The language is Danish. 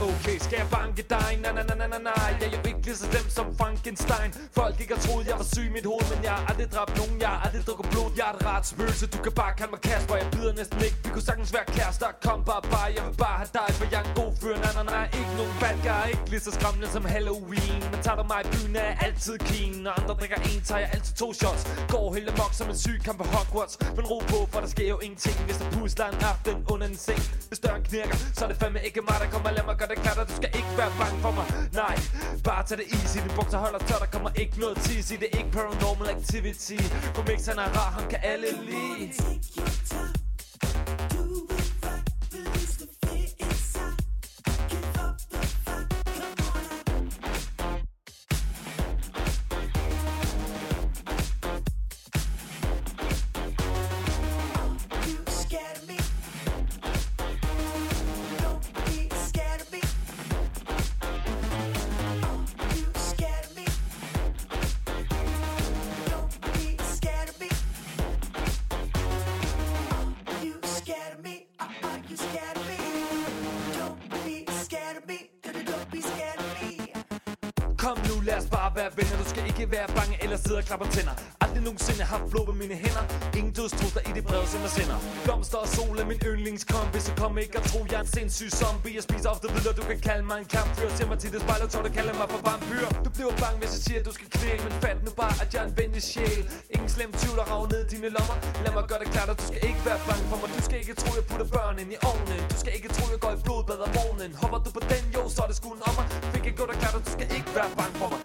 Okay, skal jeg banke dig? Nej. Jeg er jo ikke lige så slem som Frankenstein. Folk ikke har troet, jeg var syg i mit hoved, men jeg har aldrig dræbt nogen, jeg har aldrig drukket blod. Jeg er et ret spøgelse, du kan bare kalde mig Kasper. Jeg bider næsten ikke, vi kunne sagtens være kærester. Kom bare, jeg vil bare have dig, for jeg er en god fyr. Nej, ikke nogen bad guy, ikke lige så skræmmende som Halloween. Men tager du mig i byen, er jeg altid clean. Når andre drikker en, tager jeg altid 2 shots. Går helt amok som en syg kamp på Hogwarts. Men ro på, for der sker jo ingenting, hvis der pusler en aften under en seng. Hvis døren knirker, så er det fandme ikke mig, der kommer. Lad mig gøre det klart, og du skal ikke være bange for mig. Nej, bare tag det easy. Din bukser holder tør, der kommer ikke noget teasy. Det er ikke paranormal activity. For Mix han er rar, ham kan alle lide. Kom nu, lad os bare være venner. Du skal ikke være bange eller sidde og klappe tænder. Aldrig nogensinde har haft blod på mine hænder. Ingen dødstrusler i det brev, som jeg sender. Blomster og sol er min yndlingskompis. Så kom ikke og tro, jeg er en sindssyg zombie. Jeg spiser ofte videre, du kan kalde mig en kampfyr. Se mig til det spejl og tår, du kalder mig for vampyr. Du bliver bange, hvis jeg siger, at du skal kvæle. Men fat nu bare, at jeg er en venlig sjæl. Ingen slem tvivl, der rager ned i dine lommer. Lad mig gøre det klart, at du skal ikke være bange for mig. Du skal ikke tro, jeg putter børn ind i ovnen. Du skal ikke tro, jeg går i blodbad om morgenen. Hopper du på den, jo, så er det sgu en ommer. Fik jeg godt og klart, at du skal ikke være bange for mig.